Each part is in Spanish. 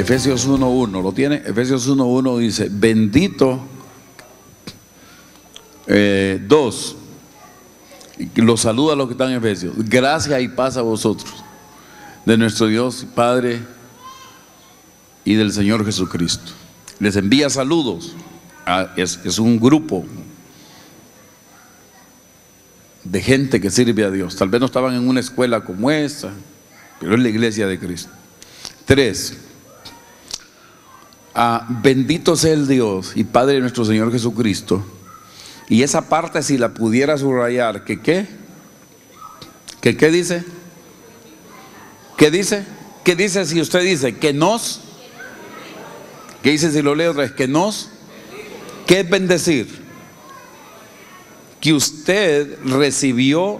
Efesios 1:1, ¿lo tiene? Efesios 1:1 dice: bendito, 2, los saluda a los que están en Efesios. Gracia y paz a vosotros, de nuestro Dios Padre y del Señor Jesucristo. Les envía saludos. Es un grupo de gente que sirve a Dios. Tal vez no estaban en una escuela como esta, pero es la iglesia de Cristo. 3, bendito sea el Dios y Padre de nuestro Señor Jesucristo. Y esa parte, si la pudiera subrayar, ¿que qué? ¿Que qué dice? ¿Qué dice? ¿Qué dice si usted dice que nos? ¿Qué dice si lo leo otra vez? Que nos. ¿Qué es bendecir? Que usted recibió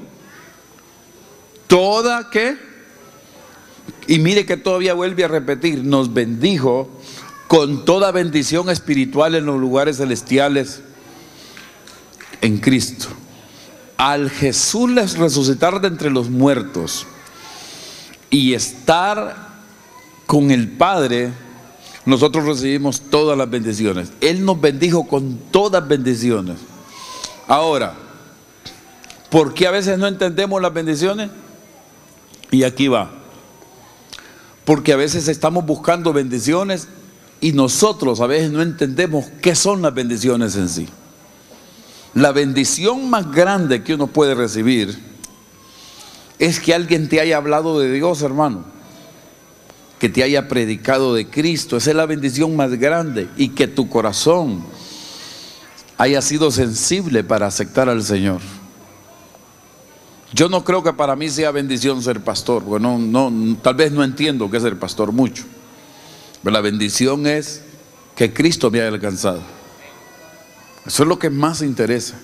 toda, ¿qué? Y mire que todavía vuelve a repetir: nos bendijo con toda bendición espiritual en los lugares celestiales en Cristo. Al Jesús les resucitar de entre los muertos y estar con el Padre, nosotros recibimos todas las bendiciones. Él nos bendijo con todas bendiciones. Ahora, ¿por qué a veces no entendemos las bendiciones? Y aquí va. Porque a veces estamos buscando bendiciones y nosotros a veces no entendemos qué son las bendiciones en sí. La bendición más grande que uno puede recibir es que alguien te haya hablado de Dios, hermano, que te haya predicado de Cristo. Esa es la bendición más grande. Y que tu corazón haya sido sensible para aceptar al Señor. Yo no creo que para mí sea bendición ser pastor. Bueno, tal vez no entiendo qué es ser pastor mucho, pero la bendición es que Cristo me haya alcanzado. Eso es lo que más interesa.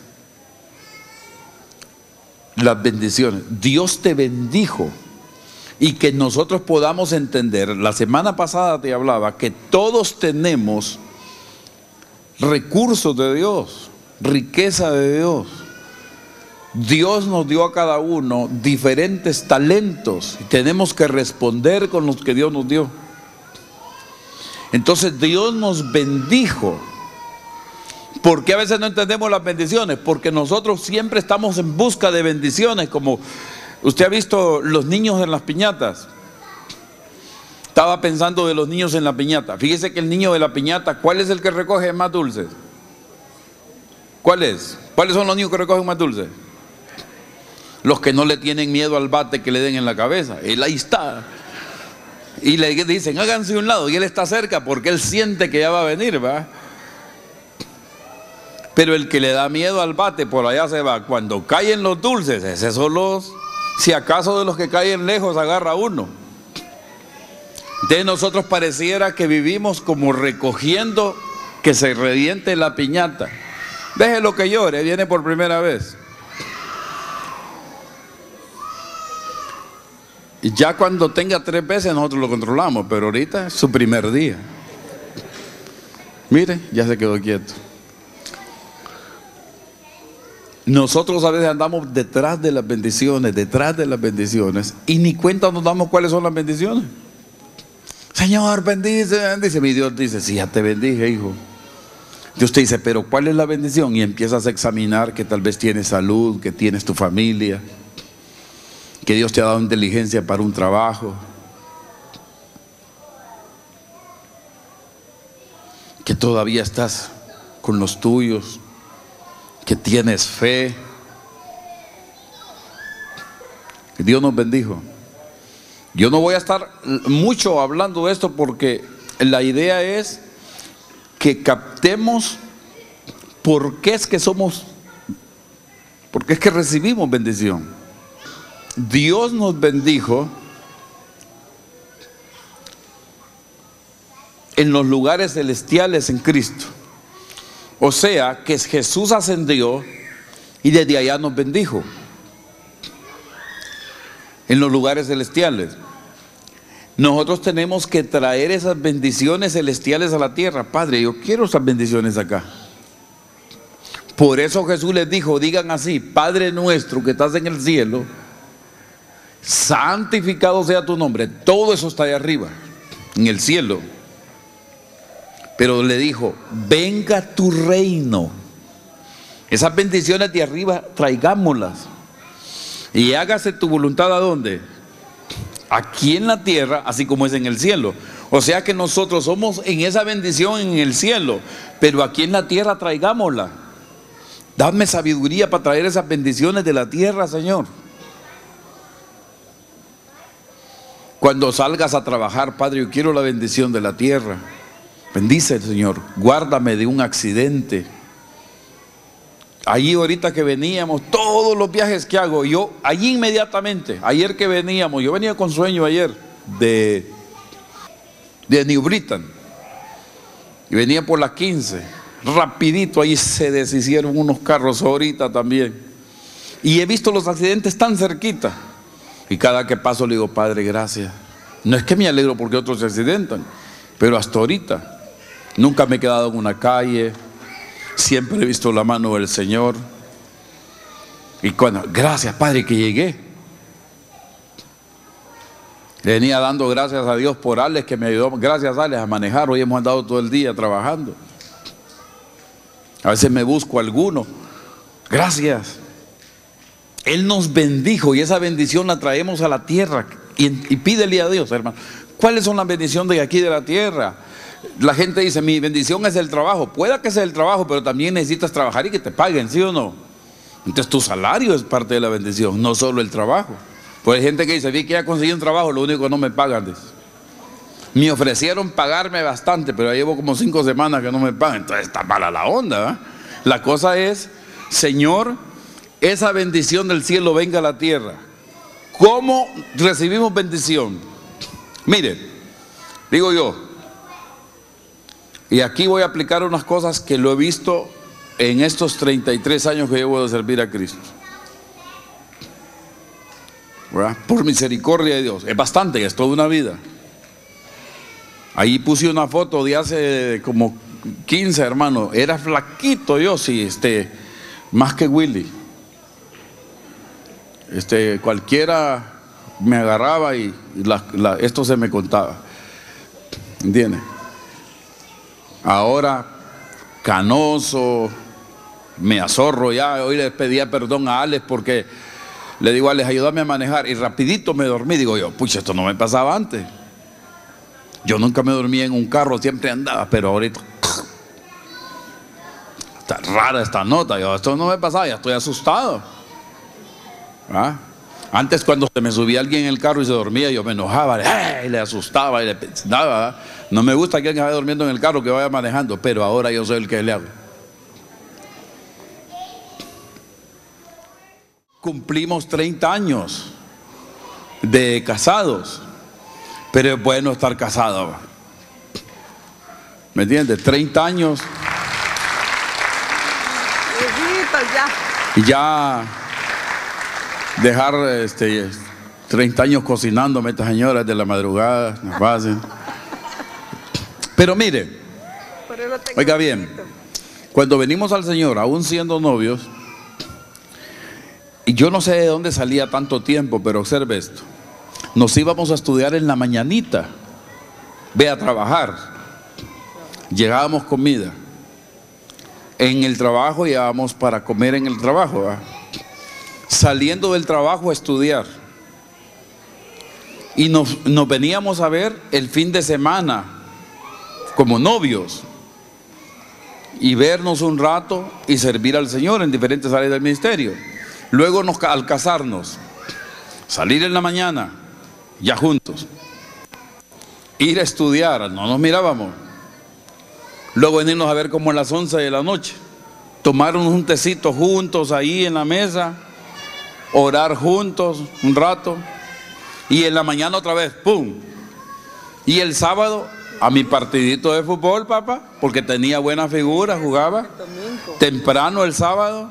Las bendiciones. Dios te bendijo. Y que nosotros podamos entender. La semana pasada te hablaba que todos tenemos recursos de Dios, riqueza de Dios. Dios nos dio a cada uno diferentes talentos y tenemos que responder con los que Dios nos dio. Entonces Dios nos bendijo. ¿Por qué a veces no entendemos las bendiciones? Porque nosotros siempre estamos en busca de bendiciones. Como usted ha visto los niños en las piñatas. Estaba pensando de los niños en la piñata. Fíjese que el niño de la piñata, ¿cuál es el que recoge más dulces? ¿Cuál es? ¿Cuáles son los niños que recogen más dulces? Los que no le tienen miedo al bate que le den en la cabeza. Él ahí está. Y le dicen, háganse a un lado. Y él está cerca porque él siente que ya va a venir, ¿va? Pero el que le da miedo al bate, por allá se va. Cuando caen los dulces, esos son los, si acaso de los que caen lejos, agarra uno. De nosotros pareciera que vivimos como recogiendo que se reviente la piñata. Déjelo que llore, viene por primera vez. Y ya cuando tenga 3 veces nosotros lo controlamos, pero ahorita es su primer día. Mire, ya se quedó quieto. Nosotros a veces andamos detrás de las bendiciones, y ni cuenta nos damos cuáles son las bendiciones. Señor, bendice, bendice. Mi Dios dice, sí, ya te bendije, hijo. Dios te dice, pero ¿cuál es la bendición? Y empiezas a examinar que tal vez tienes salud, que tienes tu familia, que Dios te ha dado inteligencia para un trabajo, que todavía estás con los tuyos, que tienes fe. Que Dios nos bendijo. Yo no voy a estar mucho hablando de esto porque la idea es que captemos por qué es que somos, por qué es que recibimos bendición. Dios nos bendijo en los lugares celestiales en Cristo. O sea, que Jesús ascendió y desde allá nos bendijo en los lugares celestiales. Nosotros tenemos que traer esas bendiciones celestiales a la tierra. Padre, yo quiero esas bendiciones acá. Por eso Jesús les dijo, digan así: Padre nuestro que estás en el cielo, santificado sea tu nombre. Todo eso está ahí arriba, en el cielo. pero le dijo: venga tu reino. Esas bendiciones de arriba, traigámoslas. Y hágase tu voluntad, ¿a dónde? Aquí en la tierra, así como es en el cielo. O sea que nosotros somos en esa bendición en el cielo, pero aquí en la tierra traigámosla. Dame sabiduría para traer esas bendiciones de la tierra, Señor. Cuando salgas a trabajar, Padre, yo quiero la bendición de la tierra. Bendice, Señor, guárdame de un accidente. Allí ahorita que veníamos, todos los viajes que hago, yo allí inmediatamente, ayer que veníamos, yo venía con sueño ayer de New Britain, y venía por las 15, rapidito, ahí se deshicieron unos carros ahorita también, y he visto los accidentes tan cerquita, y cada que paso le digo: Padre, gracias. No es que me alegro porque otros se accidentan, pero hasta ahorita nunca me he quedado en una calle. Siempre he visto la mano del Señor. Y cuando, gracias, Padre, que llegué. Le venía dando gracias a Dios por Alex, que me ayudó. Gracias, Alex, a manejar. Hoy hemos andado todo el día trabajando. A veces me busco alguno. Gracias. Él nos bendijo y esa bendición la traemos a la tierra. Y pídele a Dios, hermano. ¿Cuáles son las bendiciones de aquí de la tierra? La gente dice: mi bendición es el trabajo. Pueda que sea el trabajo, pero también necesitas trabajar y que te paguen, ¿sí o no? Entonces tu salario es parte de la bendición, no solo el trabajo. Pues hay gente que dice: vi que ya conseguí un trabajo, lo único que no me pagan. Me ofrecieron pagarme bastante, pero ya llevo como 5 semanas que no me pagan. Entonces está mala la onda, ¿eh? La cosa es: Señor, esa bendición del cielo venga a la tierra. ¿Cómo recibimos bendición? Mire, digo yo, y aquí voy a aplicar unas cosas que lo he visto en estos 33 años que llevo de servir a Cristo, ¿verdad? Por misericordia de Dios. Es bastante, es toda una vida. Ahí puse una foto de hace como 15, hermano. Era flaquito yo, sí, más que Willy. Cualquiera me agarraba y esto se me contaba. ¿Entiendes? Ahora, canoso, me azorro ya. Hoy le pedía perdón a Alex porque le digo: Alex, ayúdame a manejar. Y rapidito me dormí. Digo yo: pucha, esto no me pasaba antes. Yo nunca me dormía en un carro, siempre andaba, pero ahorita está rara esta nota. Yo, esto no me pasaba, ya estoy asustado. ¿Ah? Antes, cuando se me subía alguien en el carro y se dormía, yo me enojaba, le asustaba y le pensaba. No me gusta que alguien vaya durmiendo en el carro, que vaya manejando, pero ahora yo soy el que le hago. Cumplimos 30 años de casados, pero es bueno estar casado. ¿Me entiendes? 30 años. Y ya dejar 30 años cocinándome estas señoras de la madrugada, no es fácil. Pero mire, oiga bien, cuando venimos al Señor, aún siendo novios, y yo no sé de dónde salía tanto tiempo, pero observe esto: nos íbamos a estudiar en la mañanita, ve a trabajar, llegábamos comida, en el trabajo llegábamos para comer en el trabajo, ¿verdad? Saliendo del trabajo a estudiar, y nos veníamos a ver el fin de semana como novios y vernos un rato y servir al Señor en diferentes áreas del ministerio. Luego al casarnos, salir en la mañana ya juntos, ir a estudiar, no nos mirábamos, luego venirnos a ver como a las 11 de la noche, tomarnos un tecito juntos ahí en la mesa, orar juntos un rato, y en la mañana otra vez, ¡pum! Y el sábado a mi partidito de fútbol, papá, porque tenía buena figura, jugaba temprano el sábado.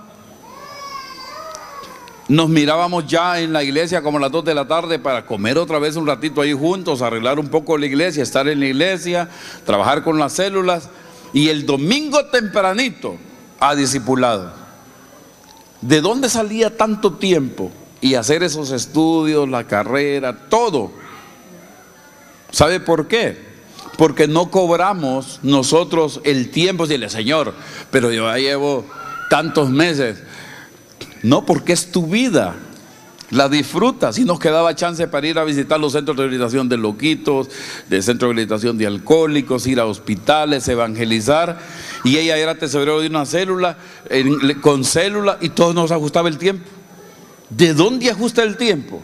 Nos mirábamos ya en la iglesia como a las 2 de la tarde para comer otra vez un ratito ahí juntos, arreglar un poco la iglesia, estar en la iglesia, trabajar con las células, y el domingo tempranito a discipulado. ¿De dónde salía tanto tiempo? Y hacer esos estudios, la carrera, todo. ¿Sabe por qué? porque no cobramos nosotros el tiempo. Dile, Señor, pero yo ya llevo tantos meses. No, porque es tu vida. La disfrutas. Si nos quedaba chance para ir a visitar los centros de rehabilitación de loquitos, de centros de rehabilitación de alcohólicos, ir a hospitales, evangelizar. Y ella era tesorero de una célula, con célula, y todo nos ajustaba el tiempo. ¿De dónde ajusta el tiempo?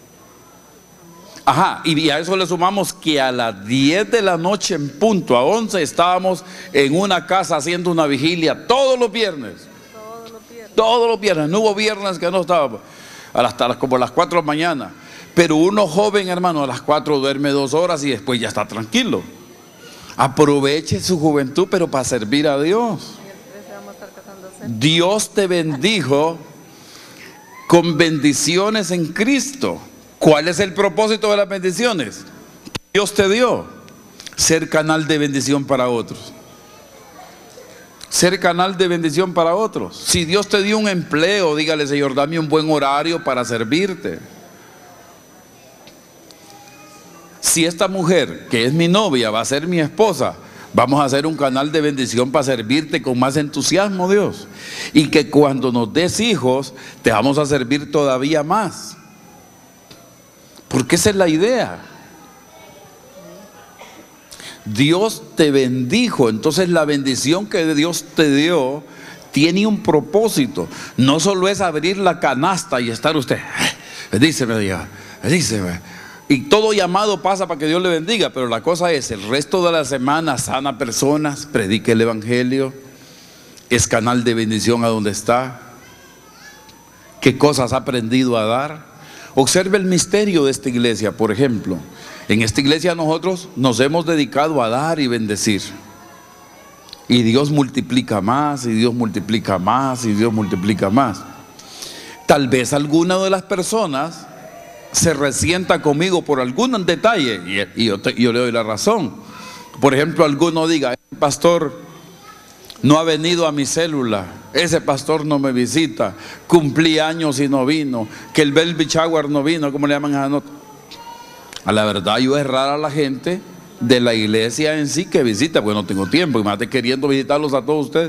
Ajá, y a eso le sumamos que a las 10 de la noche en punto, a 11, estábamos en una casa haciendo una vigilia todos los viernes. Todos los viernes, no hubo viernes que no estaba. Hasta como las 4 de la mañana. Pero uno joven, hermano, a las 4 duerme 2 horas y después ya está tranquilo. Aproveche su juventud, pero para servir a Dios. Dios te bendijo con bendiciones en Cristo. ¿Cuál es el propósito de las bendiciones? Dios te dio ser canal de bendición para otros. Ser canal de bendición para otros. Si Dios te dio un empleo, dígale, Señor, dame un buen horario para servirte. Si esta mujer, que es mi novia, va a ser mi esposa, vamos a hacer un canal de bendición para servirte con más entusiasmo, Dios. Y que cuando nos des hijos, te vamos a servir todavía más. Porque esa es la idea. Dios te bendijo, entonces la bendición que Dios te dio tiene un propósito. No solo es abrir la canasta y estar usted, bendíceme Dios, bendíceme. Y todo llamado pasa para que Dios le bendiga, pero la cosa es, el resto de la semana sana personas, predique el evangelio, es canal de bendición a donde está. ¿Qué cosas ha aprendido a dar? Observe el misterio de esta iglesia, por ejemplo. En esta iglesia nosotros nos hemos dedicado a dar y bendecir. Y Dios multiplica más, y Dios multiplica más, y Dios multiplica más. Tal vez alguna de las personas se resienta conmigo por algún detalle, y yo le doy la razón. Por ejemplo, alguno diga, el pastor no ha venido a mi célula, ese pastor no me visita, cumplí años y no vino, que el baby shower no vino, ¿cómo le llaman a la nota? A la verdad, yo es rara la gente de la iglesia en sí que visita, porque no tengo tiempo, imagínate queriendo visitarlos a todos ustedes.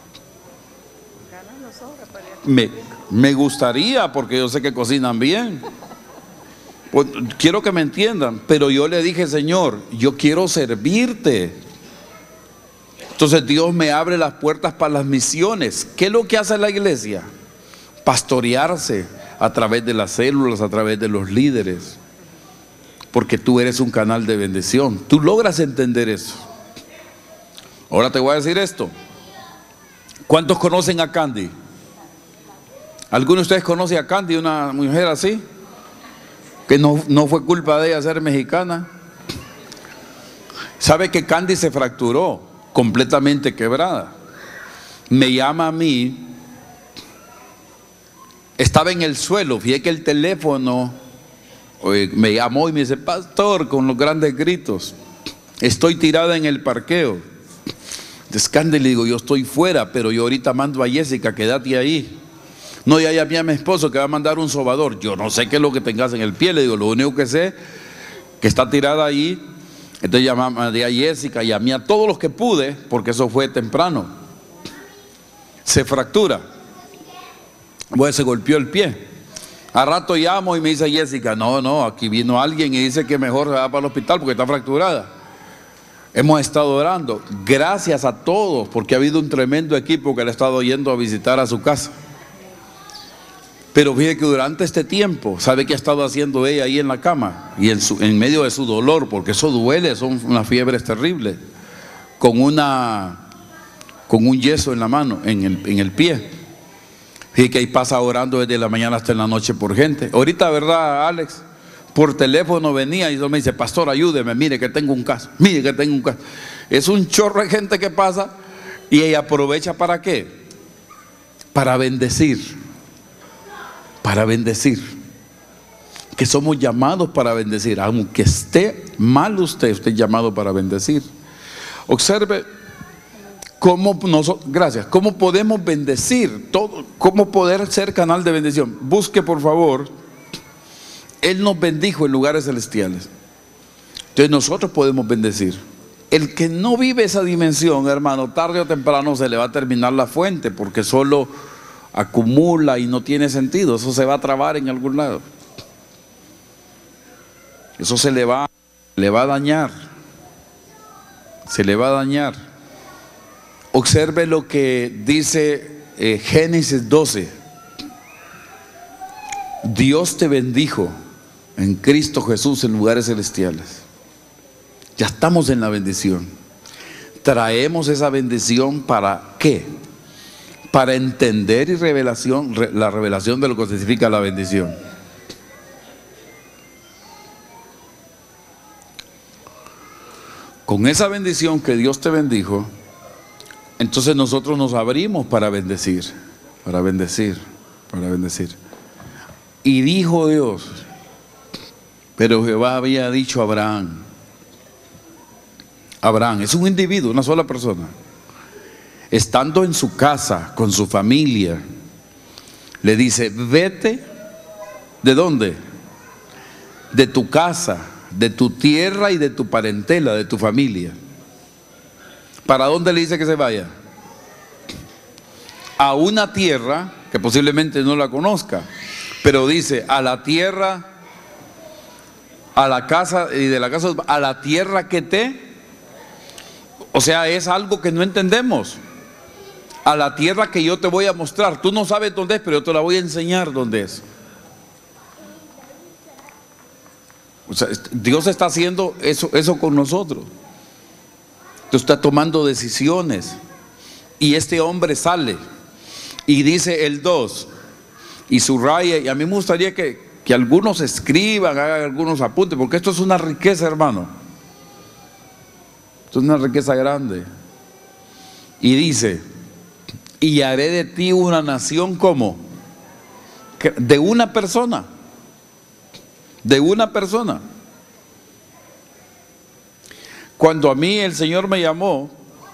Me gustaría, porque yo sé que cocinan bien. Pues, quiero que me entiendan, pero yo le dije, Señor, yo quiero servirte. Entonces Dios me abre las puertas para las misiones. ¿Qué es lo que hace la iglesia? Pastorearse a través de las células, a través de los líderes. Porque tú eres un canal de bendición. Tú logras entender eso. Ahora te voy a decir esto. ¿Cuántos conocen a Candy? ¿Alguno de ustedes conoce a Candy, una mujer así? Que no fue culpa de ella ser mexicana. ¿Sabe que Candy se fracturó? Completamente quebrada. Me llama a mí. Estaba en el suelo. Fíjate que el teléfono me llamó y me dice, pastor, con los grandes gritos, estoy tirada en el parqueo. Entonces Candy le digo, yo estoy fuera, pero yo ahorita mando a Jessica, quédate ahí. No, ya llamé a mi esposo que va a mandar un sobador. Yo no sé qué es lo que tengas en el pie. Le digo, lo único que sé que está tirada ahí. Entonces llamé a Jessica, llamé a todos los que pude, porque eso fue temprano. Se fractura. Pues se golpeó el pie. A rato llamo y me dice Jessica, no, aquí vino alguien y dice que mejor se va para el hospital porque está fracturada. Hemos estado orando. Gracias a todos, porque ha habido un tremendo equipo que le ha estado yendo a visitar a su casa. Pero fíjate que durante este tiempo, ¿sabe qué ha estado haciendo ella ahí en la cama? Y en medio de su dolor, porque eso duele, son unas fiebres terribles, con un yeso en la mano, en el pie. Fíjate que ahí pasa orando desde la mañana hasta en la noche por gente. Ahorita, ¿verdad, Alex? Por teléfono venía y me dice, pastor, ayúdeme, mire que tengo un caso, mire que tengo un caso. Es un chorro de gente que pasa y ella aprovecha, ¿para qué? Para bendecir. Para bendecir. Que somos llamados para bendecir. Aunque esté mal usted es llamado para bendecir. Observe cómo cómo podemos bendecir todo, cómo poder ser canal de bendición. Busque, por favor, Él nos bendijo en lugares celestiales. Entonces nosotros podemos bendecir. El que no vive esa dimensión, hermano, tarde o temprano se le va a terminar la fuente, porque solo acumula y no tiene sentido. Eso se va a trabar en algún lado. Eso se le va a dañar. Se le va a dañar. Observe lo que dice Génesis 12. Dios te bendijo en Cristo Jesús en lugares celestiales. Ya estamos en la bendición. Traemos esa bendición ¿para qué? Para entender la revelación de lo que significa la bendición. Con esa bendición que Dios te bendijo, entonces nosotros nos abrimos para bendecir, para bendecir, para bendecir. Y dijo Dios, pero Jehová había dicho a Abraham es un individuo, una sola persona, estando en su casa con su familia, le dice: vete, ¿de dónde? De tu casa, de tu tierra y de tu parentela, de tu familia. ¿Para dónde le dice que se vaya? A una tierra que posiblemente no la conozca, pero dice: a la tierra, a la casa, y de la casa a la tierra que te... O sea, es algo que no entendemos. A la tierra que yo te voy a mostrar. Tú no sabes dónde es, pero yo te la voy a enseñar dónde es. O sea, Dios está haciendo eso con nosotros. Dios está tomando decisiones. Y este hombre sale y dice el 2, y subraya. Y a mí me gustaría que algunos escriban, hagan algunos apuntes, porque esto es una riqueza, hermano. Esto es una riqueza grande. Y dice: y haré de ti una nación como de una persona. De una persona. Cuando a mí el Señor me llamó,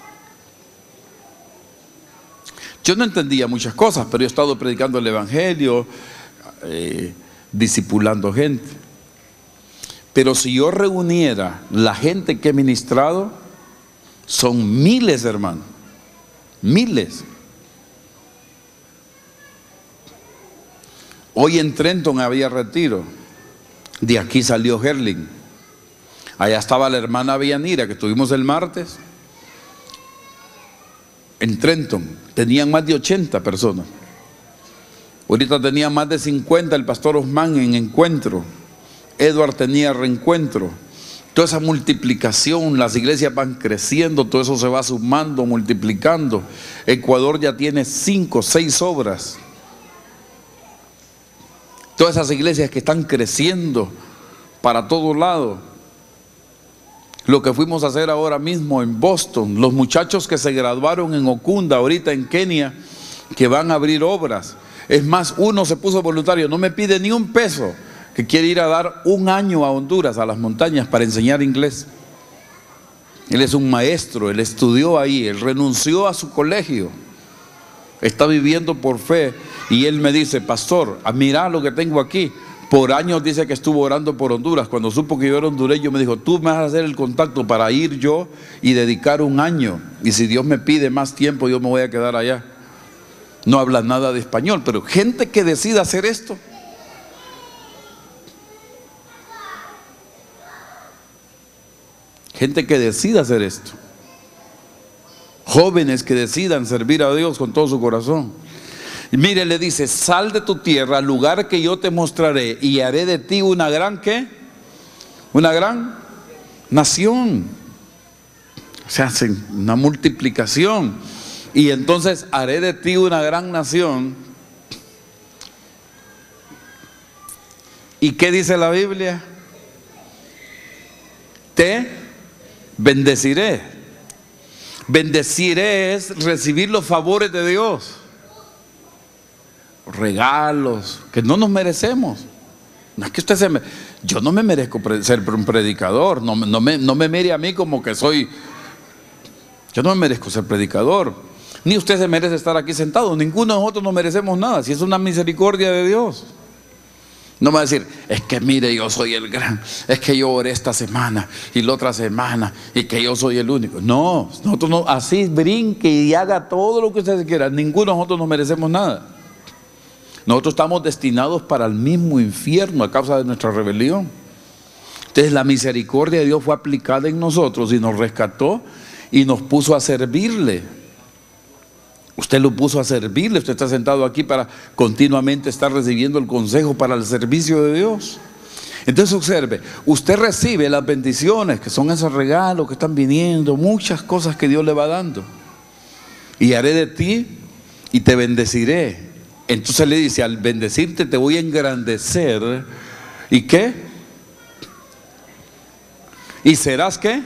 yo no entendía muchas cosas, pero yo he estado predicando el Evangelio, discipulando gente. Pero si yo reuniera la gente que he ministrado, son miles, hermano, miles. Hoy en Trenton había retiro. De aquí salió Herling. Allá estaba la hermana Villanira, que estuvimos el martes. En Trenton tenían más de 80 personas. Ahorita tenía más de 50 el pastor Osman en encuentro. Edward tenía reencuentro. Toda esa multiplicación, las iglesias van creciendo, todo eso se va sumando, multiplicando. Ecuador ya tiene 5, 6 obras. Todas esas iglesias que están creciendo para todos lados. Lo que fuimos a hacer ahora mismo en Boston, los muchachos que se graduaron en Okunda, ahorita en Kenia, que van a abrir obras. Es más, uno se puso voluntario, no me pide ni un peso, que quiere ir a dar un año a Honduras, a las montañas, para enseñar inglés. Él es un maestro, él estudió ahí, él renunció a su colegio, está viviendo por fe. Y él me dice: pastor, mira lo que tengo aquí. Por años dice que estuvo orando por Honduras. Cuando supo que yo era hondureño, me dijo: tú me vas a hacer el contacto para ir yo y dedicar un año. Y si Dios me pide más tiempo, yo me voy a quedar allá. No habla nada de español, pero gente que decida hacer esto. Gente que decida hacer esto. Jóvenes que decidan servir a Dios con todo su corazón. Y mire, le dice: sal de tu tierra al lugar que yo te mostraré, y haré de ti una gran, ¿qué? Una gran nación. Se hace una multiplicación. Y entonces haré de ti una gran nación. ¿Y qué dice la Biblia? Te bendeciré. Bendeciré es recibir los favores de Dios. Regalos que no nos merecemos. No es que usted yo no me merezco ser un predicador. No me mire a mí como que soy. Yo no me merezco ser predicador. Ni usted se merece estar aquí sentado. Ninguno de nosotros nos merecemos nada. Si es una misericordia de Dios. No me va a decir, es que mire, yo soy el gran, es que yo oré esta semana y la otra semana y que yo soy el único. No, nosotros no, así brinque y haga todo lo que usted quiera. Ninguno de nosotros nos merecemos nada. Nosotros estamos destinados para el mismo infierno a causa de nuestra rebelión. Entonces la misericordia de Dios fue aplicada en nosotros y nos rescató y nos puso a servirle. Usted lo puso a servirle, usted está sentado aquí para continuamente estar recibiendo el consejo para el servicio de Dios. Entonces observe, usted recibe las bendiciones que son esos regalos que están viniendo, muchas cosas que Dios le va dando. Y haré de ti y te bendeciré. Entonces le dice, al bendecirte te voy a engrandecer. ¿Y qué? ¿Y serás qué?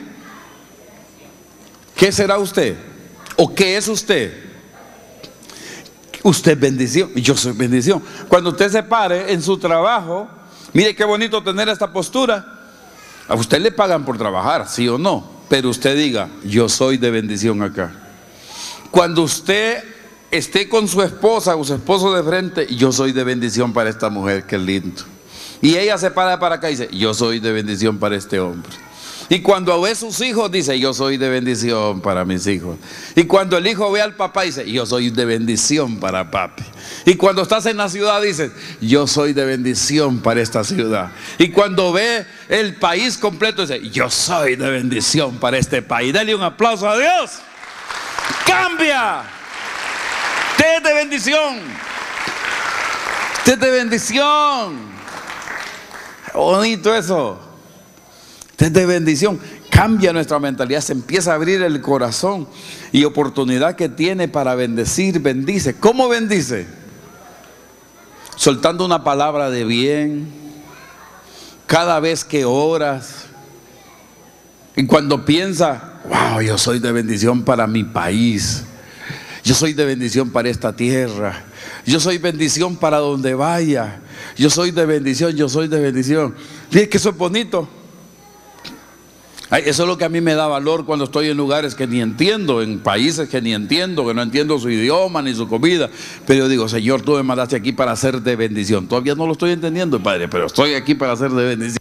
¿Qué será usted? ¿O qué es usted? Usted es bendición y yo soy bendición. Cuando usted se pare en su trabajo, mire qué bonito tener esta postura. A usted le pagan por trabajar, sí o no, pero usted diga, yo soy de bendición acá. Cuando usted esté con su esposa o su esposo de frente, yo soy de bendición para esta mujer, qué lindo. Y ella se para acá y dice, yo soy de bendición para este hombre. Y cuando ve a sus hijos dice, yo soy de bendición para mis hijos. Y cuando el hijo ve al papá dice, yo soy de bendición para papi. Y cuando estás en la ciudad dices, yo soy de bendición para esta ciudad. Y cuando ve el país completo dice, yo soy de bendición para este país. Dale un aplauso a Dios. Cambia. Usted es de bendición. Usted es de bendición. Qué bonito eso. Usted es de bendición. Cambia nuestra mentalidad, se empieza a abrir el corazón y oportunidad que tiene para bendecir, bendice. ¿Cómo bendice? Soltando una palabra de bien cada vez que oras. Y cuando piensa, wow, yo soy de bendición para mi país, yo soy de bendición para esta tierra, yo soy bendición para donde vaya, yo soy de bendición, yo soy de bendición. Fíjate que eso es bonito. Eso es lo que a mí me da valor cuando estoy en lugares que ni entiendo, en países que ni entiendo, que no entiendo su idioma ni su comida. Pero yo digo, Señor, tú me mandaste aquí para ser de bendición. Todavía no lo estoy entendiendo, Padre, pero estoy aquí para ser de bendición.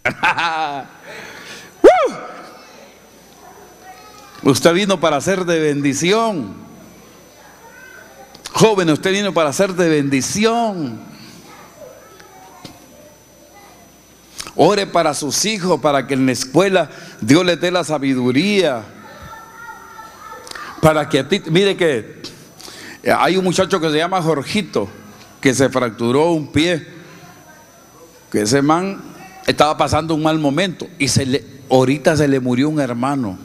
Usted vino para ser de bendición. Joven, usted vino para ser de bendición. Ore para sus hijos, para que en la escuela Dios les dé la sabiduría. Para que a ti, mire que hay un muchacho que se llama Jorgito, que se fracturó un pie. Que ese man estaba pasando un mal momento y ahorita se le murió un hermano.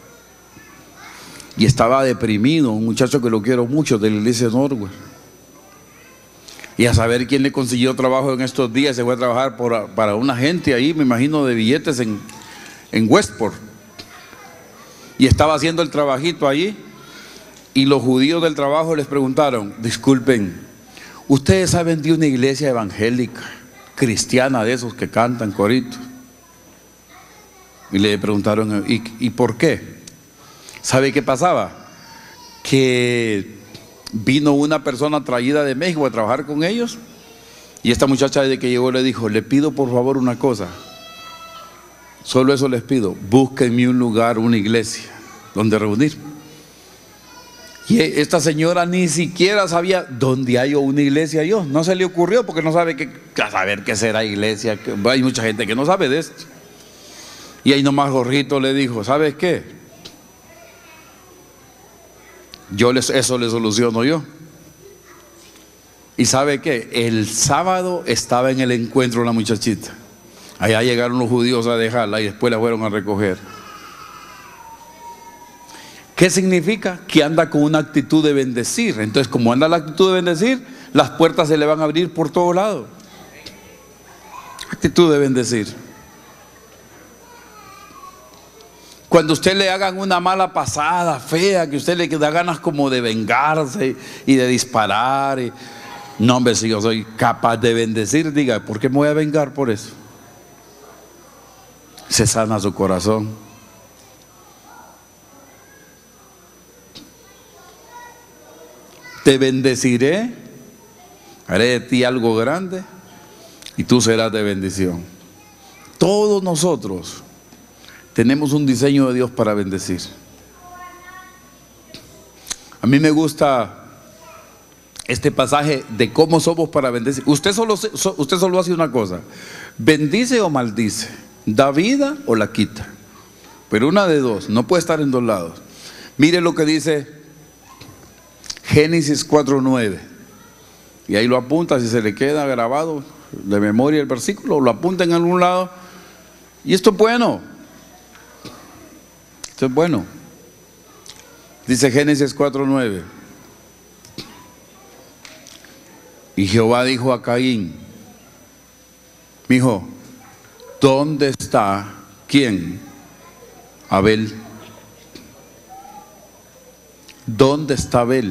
Y estaba deprimido, un muchacho que lo quiero mucho, de la iglesia de Norway. Y a saber quién le consiguió trabajo en estos días. Se fue a trabajar para una gente ahí, me imagino, de billetes en Westport. Y estaba haciendo el trabajito allí. Y los judíos del trabajo les preguntaron, disculpen, ¿ustedes saben de una iglesia evangélica, cristiana, de esos que cantan coritos? Y le preguntaron, ¿y por qué? ¿Sabe qué pasaba? Que vino una persona traída de México a trabajar con ellos. Y esta muchacha desde que llegó le dijo, le pido por favor una cosa. Solo eso les pido, búsquenme un lugar, una iglesia donde reunir. Y esta señora ni siquiera sabía dónde hay una iglesia. No se le ocurrió porque no sabe saber qué será iglesia. Hay mucha gente que no sabe de esto. Y ahí nomás Jorgito le dijo, ¿sabes qué? Eso le soluciono yo. ¿Y sabe qué? El sábado estaba en el encuentro la muchachita. Allá llegaron los judíos a dejarla y después la fueron a recoger. ¿Qué significa? Que anda con una actitud de bendecir. Entonces, como anda la actitud de bendecir, las puertas se le van a abrir por todos lados. Actitud de bendecir. Cuando usted le hagan una mala pasada, fea, que usted le da ganas como de vengarse y de disparar. No, hombre, si yo soy capaz de bendecir, diga, ¿por qué me voy a vengar por eso? Se sana su corazón. Te bendeciré, haré de ti algo grande, y tú serás de bendición. Todos nosotros tenemos un diseño de Dios para bendecir. A mí me gusta este pasaje de cómo somos para bendecir. Usted solo hace una cosa: bendice o maldice, da vida o la quita. Pero una de dos, no puede estar en dos lados. Mire lo que dice Génesis 4:9. Y ahí lo apunta, si se le queda grabado de memoria el versículo, lo apunta en algún lado. Y esto es bueno. Esto es bueno. Dice Génesis 4:9. Y Jehová dijo a Caín: mijo, ¿dónde está quién? Abel. ¿Dónde está Abel?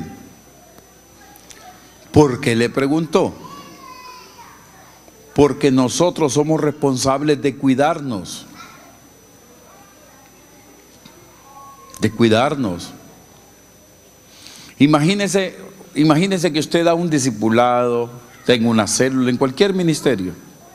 ¿Por qué le preguntó? Porque nosotros somos responsables de cuidarnos. De cuidarnos. Imagínese que usted da un discipulado, tenga una célula, en cualquier ministerio,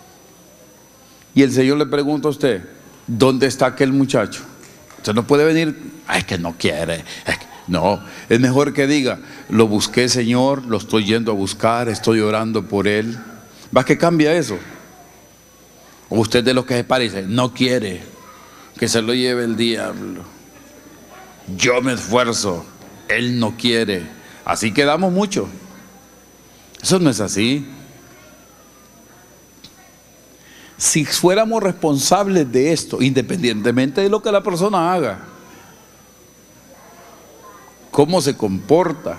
y el Señor le pregunta a usted: ¿dónde está aquel muchacho? Usted no puede venir: es que no quiere. No, es mejor que diga: lo busqué, Señor, lo estoy yendo a buscar, estoy orando por él. ¿Va que cambia eso? O usted de los que se parece: no quiere, que se lo lleve el diablo. Yo me esfuerzo, él no quiere. Así quedamos mucho. Eso no es así. Si fuéramos responsables de esto, independientemente de lo que la persona haga, cómo se comporta,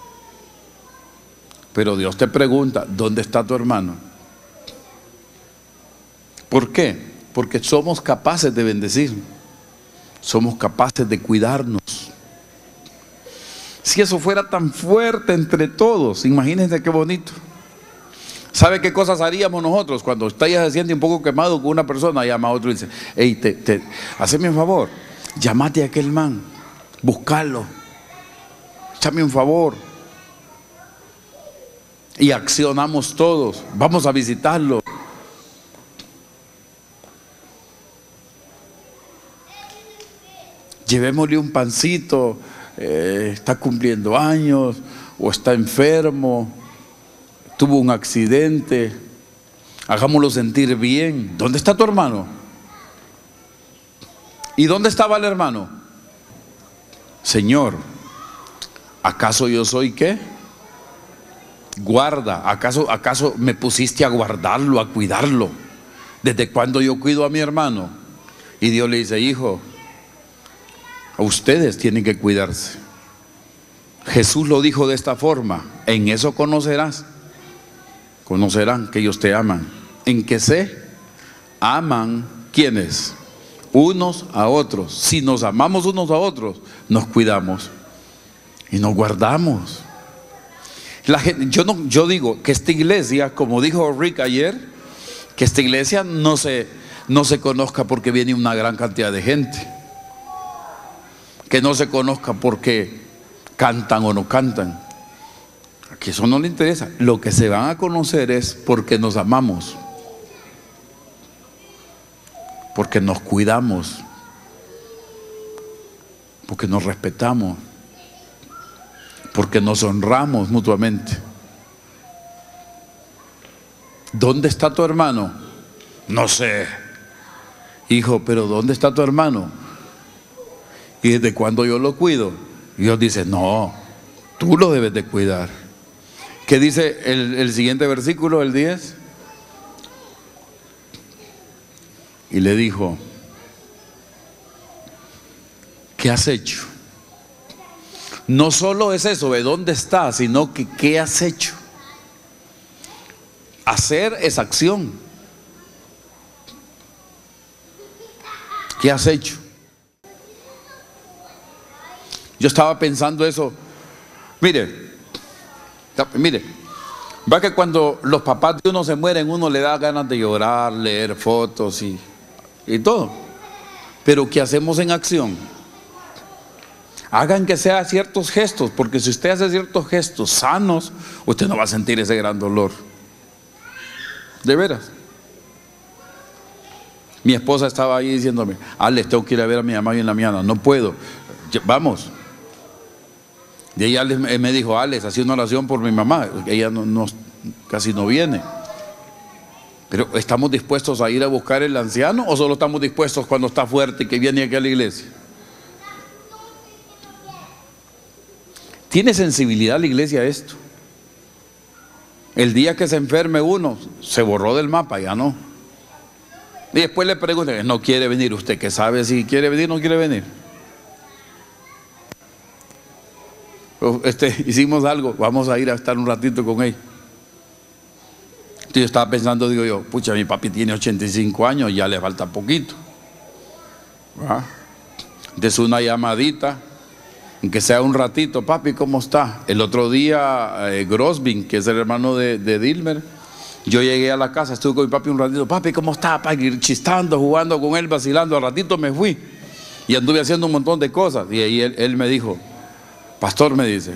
pero Dios te pregunta: ¿dónde está tu hermano? ¿Por qué? Porque somos capaces de bendecir, somos capaces de cuidarnos. Si eso fuera tan fuerte entre todos, imagínense qué bonito. ¿Sabe qué cosas haríamos nosotros cuando usted ya se siente un poco quemado con una persona? Llama a otro y dice: hey, haceme un favor, llámate a aquel man, búscalo, échame un favor. Y accionamos todos, vamos a visitarlo. Llevémosle un pancito, está cumpliendo años, o está enfermo, tuvo un accidente, hagámoslo sentir bien. ¿Dónde está tu hermano? ¿Y dónde estaba el hermano? Señor, ¿acaso yo soy qué? Guarda. ¿Acaso me pusiste a guardarlo, a cuidarlo? ¿Desde cuándo yo cuido a mi hermano? Y Dios le dice: hijo, a ustedes tienen que cuidarse. Jesús lo dijo de esta forma: en eso conocerán que ellos te aman, en que se aman. ¿Quiénes? Unos a otros. Si nos amamos unos a otros, nos cuidamos y nos guardamos. Yo digo que esta iglesia, como dijo Rick ayer, que esta iglesia no se conozca porque viene una gran cantidad de gente, que no se conozca porque cantan o no cantan. Aquí eso no le interesa. Lo que se van a conocer es porque nos amamos, porque nos cuidamos, porque nos respetamos, porque nos honramos mutuamente. ¿Dónde está tu hermano? No sé. Hijo, pero ¿dónde está tu hermano? ¿Y desde cuándo yo lo cuido? Y Dios dice: no, tú lo debes de cuidar. ¿Qué dice el siguiente versículo, el 10? Y le dijo: ¿qué has hecho? No solo es eso de dónde estás, sino que ¿qué has hecho? Hacer es acción. ¿Qué has hecho? Yo estaba pensando eso. Mire, va que cuando los papás de uno se mueren, uno le da ganas de llorar, leer fotos y todo. Pero ¿qué hacemos en acción? Hagan que sea ciertos gestos, porque si usted hace ciertos gestos sanos, usted no va a sentir ese gran dolor. De veras. Mi esposa estaba ahí diciéndome, Alex, tengo que ir a ver a mi mamá hoy en la mañana. No puedo. Vamos. Y ella me dijo, Alex, hacía una oración por mi mamá. Ella casi no viene. Pero ¿estamos dispuestos a ir a buscar el anciano o solo estamos dispuestos cuando está fuerte y que viene aquí a la iglesia? ¿Tiene sensibilidad la iglesia a esto? El día que se enferme uno, se borró del mapa, ya no. Y después le preguntan, no quiere venir. ¿Usted qué sabe si quiere venir o no quiere venir? Hicimos algo, vamos a ir a estar un ratito con él. Yo estaba pensando, digo yo, pucha, mi papi tiene 85 años, ya le falta poquito. Entonces una llamadita, aunque sea un ratito, papi, ¿cómo está? El otro día, Grosbin, que es el hermano de Dilmer, yo llegué a la casa, estuve con mi papi un ratito, papi, ¿cómo está? Papi, chistando, jugando con él, vacilando, al ratito me fui y anduve haciendo un montón de cosas. Y ahí él me dijo, pastor, me dice,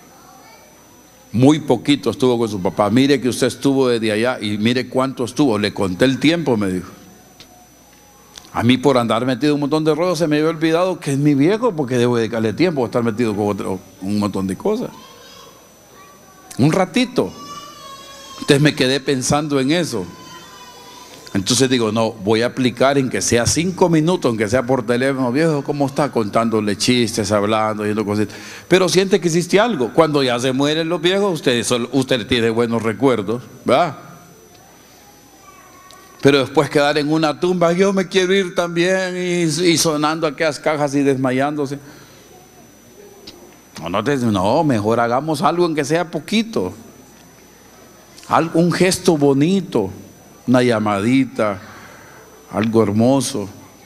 muy poquito estuvo con su papá, mire que usted estuvo desde allá y mire cuánto estuvo, le conté el tiempo, me dijo. A mí por andar metido en un montón de rollos se me había olvidado que es mi viejo, porque debo dedicarle tiempo a estar metido con un montón de cosas. Un ratito. Entonces me quedé pensando en eso. Entonces digo, no, voy a aplicar en que sea 5 minutos, aunque sea por teléfono, viejo, ¿cómo está? Contándole chistes, hablando, yendo cositas. Pero siente que existe algo. Cuando ya se mueren los viejos, usted tiene buenos recuerdos, ¿verdad? Pero después quedar en una tumba, yo me quiero ir también, y sonando aquellas cajas y desmayándose. No, mejor hagamos algo en que sea poquito. Un gesto bonito. Una llamadita, algo hermoso.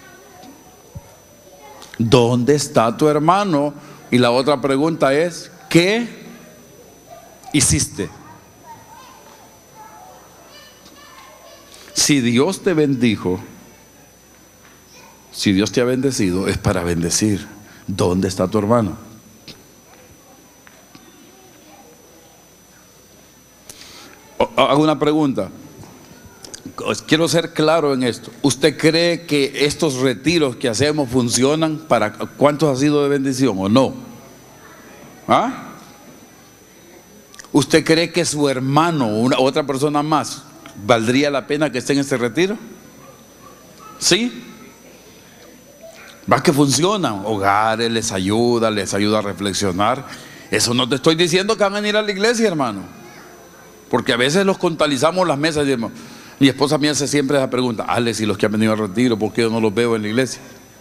¿Dónde está tu hermano? Y la otra pregunta es, ¿qué hiciste? Si Dios te bendijo, si Dios te ha bendecido, es para bendecir. ¿Dónde está tu hermano? Hago una pregunta. Quiero ser claro en esto. ¿Usted cree que estos retiros que hacemos funcionan? ¿Para cuántos ha sido de bendición o no? ¿Ah? ¿Usted cree que su hermano o otra persona más valdría la pena que esté en este retiro? ¿Sí? ¿Va que funcionan? Hogares, les ayuda a reflexionar. Eso no te estoy diciendo que van a ir a la iglesia, hermano. Porque a veces los contabilizamos las mesas y decimos, mi esposa me hace siempre esa pregunta, Alex, y los que han venido al retiro, ¿por qué yo no los veo en la iglesia?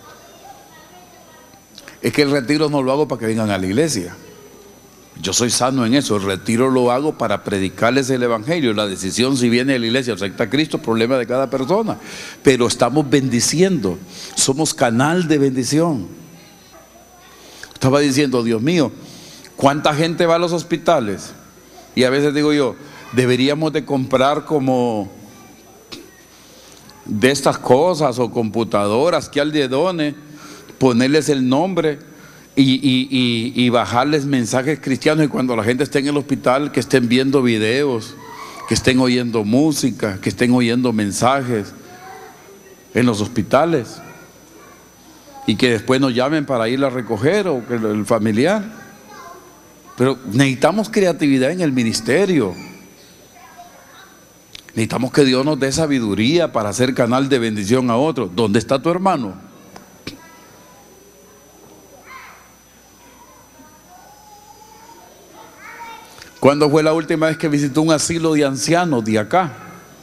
Es que el retiro no lo hago para que vengan a la iglesia. Yo soy sano en eso. El retiro lo hago para predicarles el evangelio. La decisión si viene a la iglesia o acepta a Cristo, problema de cada persona. Pero estamos bendiciendo. Somos canal de bendición. Estaba diciendo, Dios mío, ¿cuánta gente va a los hospitales? Y a veces digo yo, deberíamos de comprar como de estas cosas o computadoras que alguien done, ponerles el nombre y bajarles mensajes cristianos, y cuando la gente esté en el hospital que estén viendo videos, que estén oyendo música, que estén oyendo mensajes en los hospitales, y que después nos llamen para ir a recoger o que el familiar. Pero necesitamos creatividad en el ministerio. Necesitamos que Dios nos dé sabiduría para ser canal de bendición a otros. ¿Dónde está tu hermano? ¿Cuándo fue la última vez que visitó un asilo de ancianos de acá?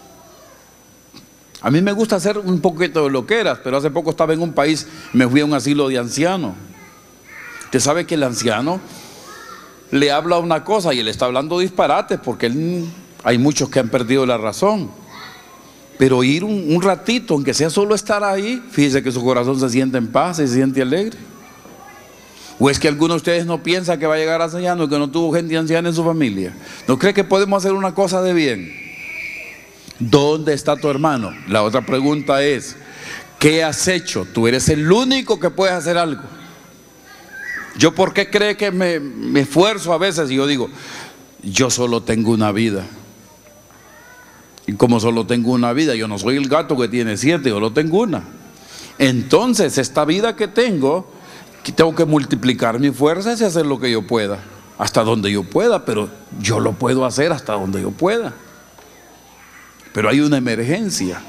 A mí me gusta hacer un poquito de loqueras, pero hace poco estaba en un país, me fui a un asilo de ancianos. Usted sabe que el anciano le habla una cosa y él está hablando disparates, porque hay muchos que han perdido la razón. Pero ir un ratito, aunque sea solo estar ahí, fíjese que su corazón se siente en paz, se siente alegre. ¿O es que alguno de ustedes no piensa que va a llegar anciano y que no tuvo gente anciana en su familia? ¿No cree que podemos hacer una cosa de bien? ¿Dónde está tu hermano? La otra pregunta es, ¿qué has hecho? Tú eres el único que puedes hacer algo. ¿Yo por qué cree que me esfuerzo a veces? Y yo digo, yo solo tengo una vida. Y como solo tengo una vida, yo no soy el gato que tiene 7, yo solo tengo una. Entonces, esta vida que tengo que multiplicar mis fuerzas y hacer lo que yo pueda, hasta donde yo pueda, pero yo lo puedo hacer hasta donde yo pueda. Pero hay una emergencia.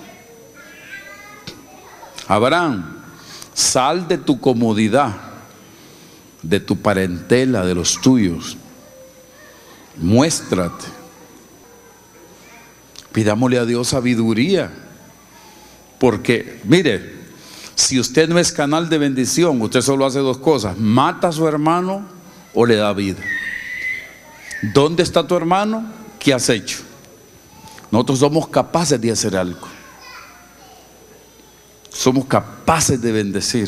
Abraham, sal de tu comodidad, de tu parentela, de los tuyos. Muéstrate. Pidámosle a Dios sabiduría. Porque, mire, si usted no es canal de bendición, usted solo hace dos cosas: mata a su hermano o le da vida. ¿Dónde está tu hermano? ¿Qué has hecho? Nosotros somos capaces de hacer algo. Somos capaces de bendecir.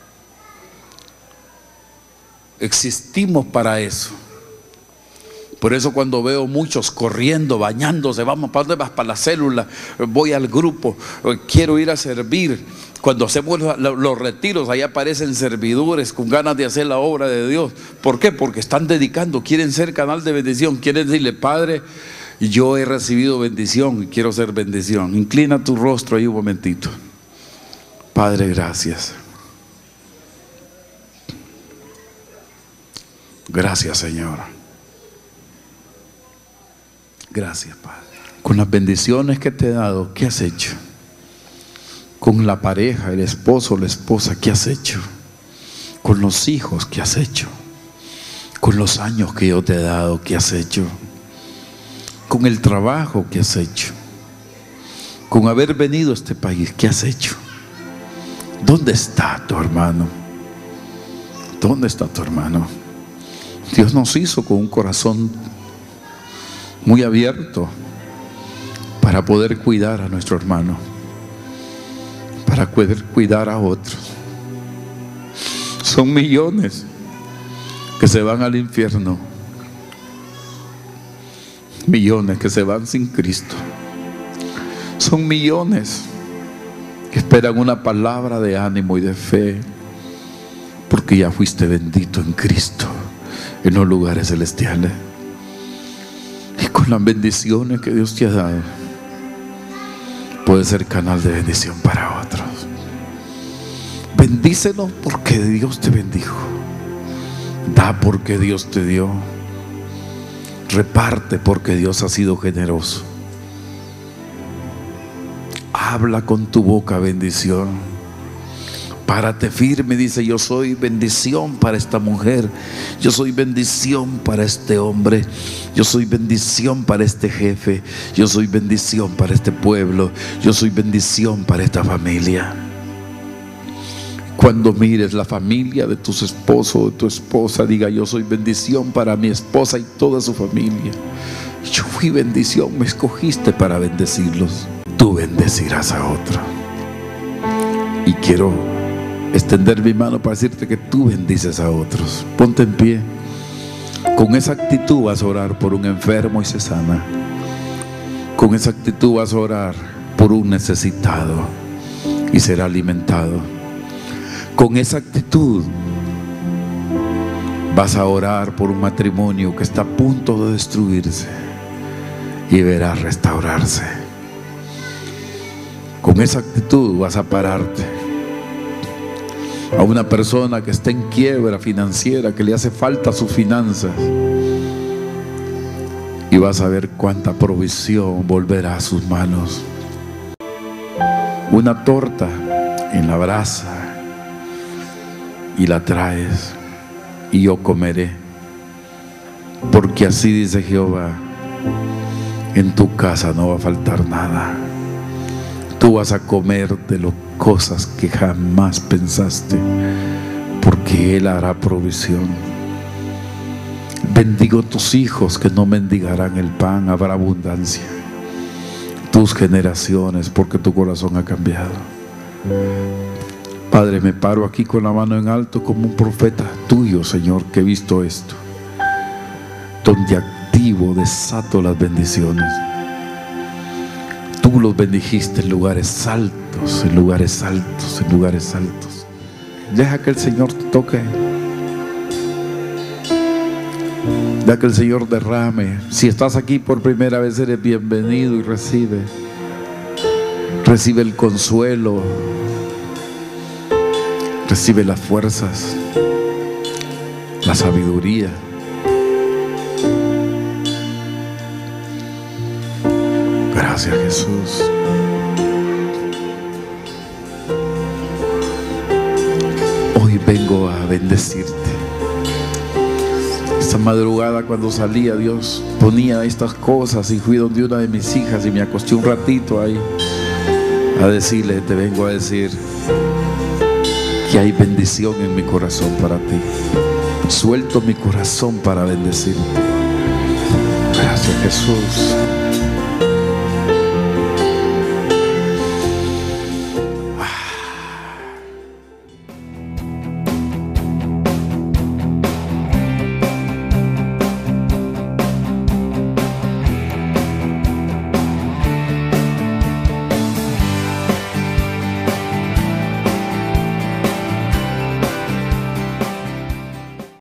Existimos para eso. Por eso cuando veo muchos corriendo, bañándose, vamos, ¿para dónde vas? Para la célula, voy al grupo, quiero ir a servir. Cuando hacemos los retiros, ahí aparecen servidores con ganas de hacer la obra de Dios. ¿Por qué? Porque están dedicando, quieren ser canal de bendición, quieren decirle: Padre, yo he recibido bendición y quiero ser bendición. Inclina tu rostro ahí un momentito. Padre, gracias. Gracias, Señor. Gracias, Padre. Con las bendiciones que te he dado, ¿qué has hecho? Con la pareja, el esposo, la esposa, ¿qué has hecho? Con los hijos, ¿qué has hecho? Con los años que yo te he dado, ¿qué has hecho? Con el trabajo, ¿qué has hecho? Con haber venido a este país, ¿qué has hecho? ¿Dónde está tu hermano? ¿Dónde está tu hermano? Dios nos hizo con un corazón muy abierto para poder cuidar a nuestro hermano, para poder cuidar a otros. Son millones que se van al infierno, millones que se van sin Cristo. Son millones que esperan una palabra de ánimo y de fe, porque ya fuiste bendito en Cristo en los lugares celestiales. Y con las bendiciones que Dios te ha dado, puedes ser canal de bendición para otros. Bendícelos porque Dios te bendijo. Da porque Dios te dio. Reparte porque Dios ha sido generoso. Habla con tu boca bendición. Párate firme, dice: yo soy bendición para esta mujer, yo soy bendición para este hombre, yo soy bendición para este jefe, yo soy bendición para este pueblo, yo soy bendición para esta familia. Cuando mires la familia de tu esposo o de tu esposa, diga: yo soy bendición para mi esposa y toda su familia. Yo fui bendición, me escogiste para bendecirlos. Tú bendecirás a otro. Y quiero extender mi mano para decirte que tú bendices a otros. Ponte en pie. Con esa actitud vas a orar por un enfermo y se sana. Con esa actitud vas a orar por un necesitado y será alimentado. Con esa actitud vas a orar por un matrimonio que está a punto de destruirse y verás restaurarse. Con esa actitud vas a pararte a una persona que está en quiebra financiera, que le hace falta sus finanzas, y vas a ver cuánta provisión volverá a sus manos. Una torta en la brasa y la traes, y yo comeré, porque así dice Jehová: en tu casa no va a faltar nada. Tú vas a comer de las cosas que jamás pensaste, porque Él hará provisión. Bendigo tus hijos, que no mendigarán el pan, habrá abundancia. Tus generaciones, porque tu corazón ha cambiado. Padre, me paro aquí con la mano en alto como un profeta tuyo, Señor, que he visto esto, donde activo, desato las bendiciones. Tú los bendijiste en lugares altos, en lugares altos, en lugares altos. Deja que el Señor te toque. Deja que el Señor derrame. Si estás aquí por primera vez, eres bienvenido y recibe. Recibe el consuelo, recibe las fuerzas, la sabiduría. Gracias, Jesús. Hoy vengo a bendecirte. Esta madrugada cuando salía, Dios ponía estas cosas y fui donde una de mis hijas y me acosté un ratito ahí a decirle, te vengo a decir que hay bendición en mi corazón para ti. Suelto mi corazón para bendecirte. Gracias, Jesús.